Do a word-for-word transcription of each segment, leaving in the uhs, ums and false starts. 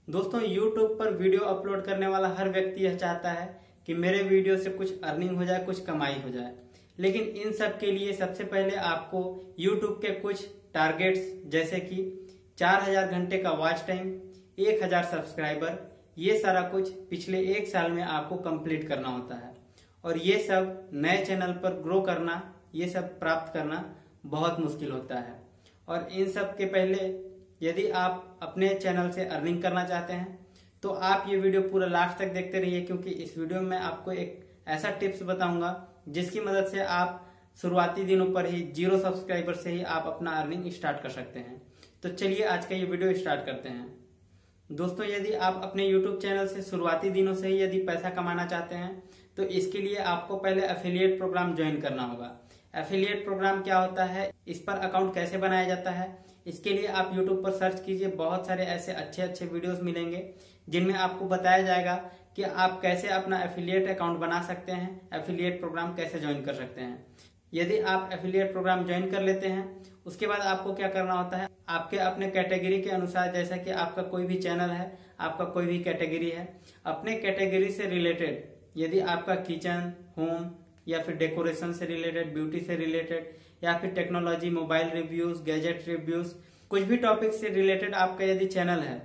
दोस्तों YouTube पर video upload करने वाला हर व्यक्ति यह चाहता है कि मेरे वीडियो से कुछ अर्निंग हो जाए, कुछ कमाई हो जाए। लेकिन इन सब के लिए सबसे पहले आपको YouTube के कुछ टारगेट्स जैसे कि चार हजार घंटे का वॉच टाइम, एक हजार सब्सक्राइबर, ये सारा कुछ पिछले एक साल में आपको कंप्लीट करना होता है। और ये सब नए चैनल पर ग्रो करना, ये सब प्राप्त करना बहुत मुश्किल होता है। और इन सब के पहले यदि आप अपने चैनल से अर्निंग करना चाहते हैं तो आप ये वीडियो पूरा लास्ट तक देखते रहिए, क्योंकि इस वीडियो में आपको एक ऐसा टिप्स बताऊंगा जिसकी मदद से आप शुरुआती दिनों पर ही जीरो सब्सक्राइबर से ही आप अपना अर्निंग स्टार्ट कर सकते हैं। तो चलिए आज का ये वीडियो स्टार्ट करते हैं। दोस्तों, यदि आप अपने यूट्यूब चैनल से शुरुआती दिनों से ही यदि पैसा कमाना चाहते हैं तो इसके लिए आपको पहले एफिलिएट प्रोग्राम ज्वाइन करना होगा। एफिलिएट प्रोग्राम क्या होता है, इस पर अकाउंट कैसे बनाया जाता है, इसके लिए आप यूट्यूब पर सर्च कीजिए। बहुत सारे ऐसे अच्छे अच्छे वीडियोस मिलेंगे जिनमें आपको बताया जाएगा कि आप कैसे अपना एफिलिएट अकाउंट बना सकते हैं, एफिलिएट प्रोग्राम कैसे ज्वाइन कर सकते हैं। यदि आप एफिलिएट प्रोग्राम ज्वाइन कर लेते हैं उसके बाद आपको क्या करना होता है, आपके अपने कैटेगरी के अनुसार, जैसा कि आपका कोई भी चैनल है, आपका कोई भी कैटेगरी है, अपने कैटेगरी से रिलेटेड यदि आपका किचन, होम या फिर डेकोरेशन से रिलेटेड, ब्यूटी से रिलेटेड या फिर technology, mobile reviews, gadget reviews, कुछ भी टॉपिक से रिलेटेड आपका यदि चैनल है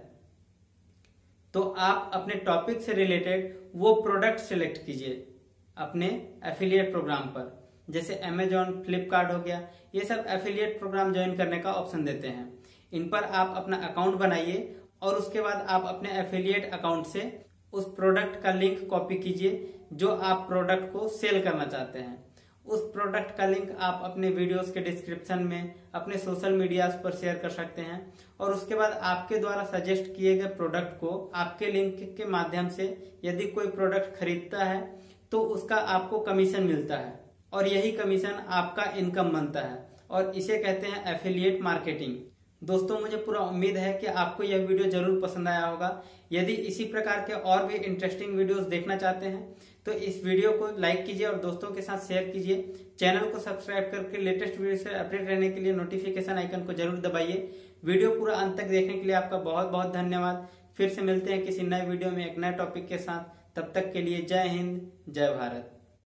तो आप अपने टॉपिक से रिलेटेड वो प्रोडक्ट सिलेक्ट कीजिए अपने एफिलिएट प्रोग्राम पर। जैसे अमेजॉन, फ्लिपकार्ट हो गया, ये सब एफिलिएट प्रोग्राम ज्वाइन करने का ऑप्शन देते हैं। इन पर आप अपना अकाउंट बनाइए और उसके बाद आप अपने एफिलिएट अकाउंट से उस प्रोडक्ट का लिंक कॉपी कीजिए जो आप प्रोडक्ट को सेल करना चाहते हैं। उस प्रोडक्ट का लिंक आप अपने वीडियोस के डिस्क्रिप्शन में, अपने सोशल मीडियाज पर शेयर कर सकते हैं। और उसके बाद आपके द्वारा सजेस्ट किए गए प्रोडक्ट को आपके लिंक के माध्यम से यदि कोई प्रोडक्ट खरीदता है तो उसका आपको कमीशन मिलता है और यही कमीशन आपका इनकम बनता है और इसे कहते हैं एफिलिएट मार्केटिंग। दोस्तों, मुझे पूरा उम्मीद है कि आपको यह वीडियो जरूर पसंद आया होगा। यदि इसी प्रकार के और भी इंटरेस्टिंग वीडियोस देखना चाहते हैं तो इस वीडियो को लाइक कीजिए और दोस्तों के साथ शेयर कीजिए। चैनल को सब्सक्राइब करके लेटेस्ट वीडियो से अपडेट रहने के लिए नोटिफिकेशन आइकन को जरूर दबाइए। वीडियो पूरा अंत तक देखने के लिए आपका बहुत बहुत धन्यवाद। फिर से मिलते हैं किसी नए वीडियो में एक नए टॉपिक के साथ। तब तक के लिए जय हिंद, जय भारत।